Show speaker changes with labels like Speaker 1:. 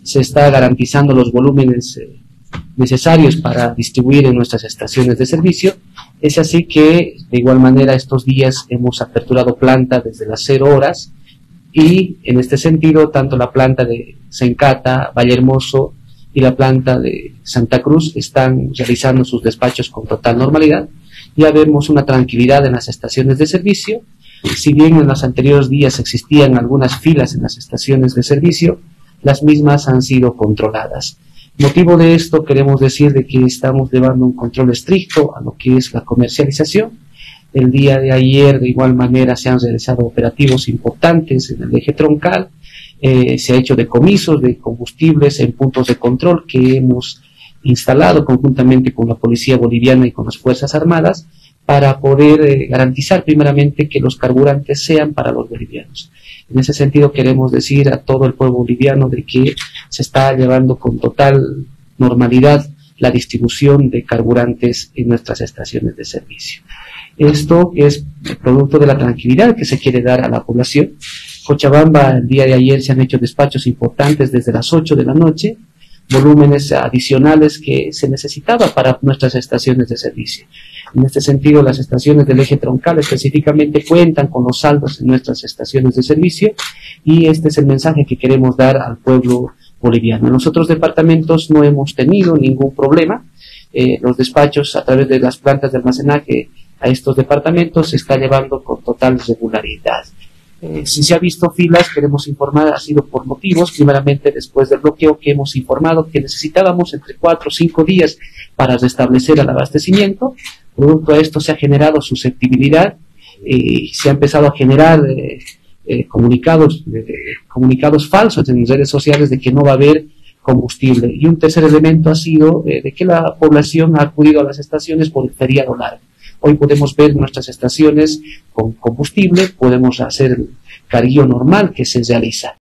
Speaker 1: se está garantizando los volúmenes necesarios para distribuir en nuestras estaciones de servicio. Es así que, de igual manera, estos días hemos aperturado planta desde las 0 horas y, en este sentido, tanto la planta de Sencata, Vallehermoso y la planta de Santa Cruz están realizando sus despachos con total normalidad. Ya vemos una tranquilidad en las estaciones de servicio. Si bien en los anteriores días existían algunas filas en las estaciones de servicio, las mismas han sido controladas. Motivo de esto, queremos decir de que estamos llevando un control estricto a lo que es la comercialización. El día de ayer, de igual manera, se han realizado operativos importantes en el eje troncal. Se ha hecho decomisos de combustibles en puntos de control que hemos instalado conjuntamente con la Policía Boliviana y con las Fuerzas Armadas para poder garantizar primeramente que los carburantes sean para los bolivianos. En ese sentido queremos decir a todo el pueblo boliviano de que se está llevando con total normalidad la distribución de carburantes en nuestras estaciones de servicio. Esto es producto de la tranquilidad que se quiere dar a la población. Cochabamba, el día de ayer se han hecho despachos importantes desde las 8 de la noche, volúmenes adicionales que se necesitaba para nuestras estaciones de servicio. En este sentido, las estaciones del eje troncal específicamente cuentan con los saldos en nuestras estaciones de servicio y este es el mensaje que queremos dar al pueblo boliviano. En los otros departamentos no hemos tenido ningún problema. Los despachos a través de las plantas de almacenaje a estos departamentos se está llevando con total regularidad. Si se ha visto filas, queremos informar, ha sido por motivos, primeramente después del bloqueo que hemos informado que necesitábamos entre 4 o 5 días para restablecer el abastecimiento. Producto a esto se ha generado susceptibilidad y se ha empezado a generar comunicados falsos en redes sociales de que no va a haber combustible. Y un tercer elemento ha sido de que la población ha acudido a las estaciones por el feriado largo. Hoy podemos ver nuestras estaciones con combustible, podemos hacer el carguillo normal que se realiza.